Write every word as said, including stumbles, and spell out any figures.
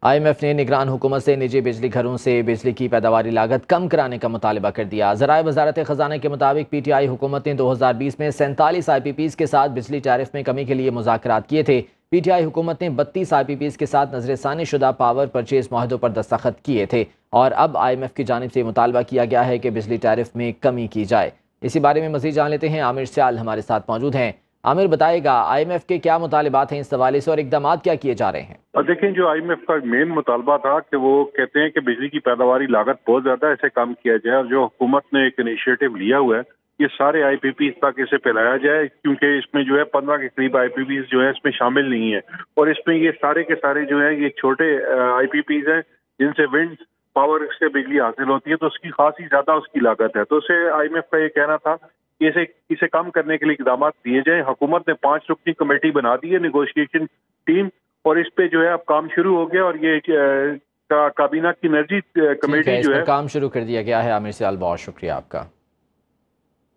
I am F نے نگران حکومت سے نجی بجلی گھروں سے بجلی کی پیداواری لاگت کم کرانے کا مطالبہ کر دیا۔ ذرائع وزارت خزانہ کے مطابق پی ٹی آئی حکومت نے دو ہزار بیس میں سینتالیس آئی پی پیز کے ساتھ بجلی ٹیرف میں کمی کے لیے مذاکرات کیے تھے۔ پی ٹی آئی حکومت نے بتیس آئی پی پیز کے ساتھ نظر ثانی شدہ پاور پرچیز معاہدوں پر دستخط کیے تھے، اور اب آئی ایم ایف کی جانب سے مطالبہ کیا گیا ہے کہ بجلی ٹیرف میں کمی کی جائے۔ اسی بارے میں مزید جان لیتے ہیں، عامر سیال ہمارے ساتھ موجود ہیں۔ عامر، بتائے گا آئی ایم ایف کے کیا مطالبات ہیں اس حوالے سے اور اقدامات کیا کیے جا رہے ہیں؟ اور دیکھیں، جو آئی ایم ایف کا مین مطالبہ تھا کہ وہ کہتے ہیں کہ بجلی کی پیداواری لاگت بہت زیادہ ہے، اسے کم کیا جائے، اور جو حکومت نے ایک انیشیٹو لیا ہوا ہے یہ سارے آئی پی پیز تک اسے پھیلایا جائے، کیونکہ اس میں جو ہے پندرہ کے قریب آئی پی پیز جو ہے اس میں شامل نہیں ہے، اور اس میں یہ سارے کے سارے جو ہیں یہ چھوٹے آئی پی پیز ہیں جن سے ونڈ پاور سے بجلی حاصل ہوتی ہے، تو اس کی خاصی زیادہ اس کی لاگت ہے۔ تو اسے آئی ایم ایف کا یہ کہنا تھا کہ اسے اسے کم کرنے کے لیے اقدامات دیے جائیں۔ حکومت نے پانچ رکنی کمیٹی بنا دی ہے، نیگوشیشن ٹیم، اور اس پہ جو ہے اب کام شروع ہو گیا، اور یہ کابینہ کی انرجی ٹھیک ہے، کمیٹی اس جو پر ہے کام شروع کر دیا گیا ہے۔ عامر سیال، بہت شکریہ آپ کا۔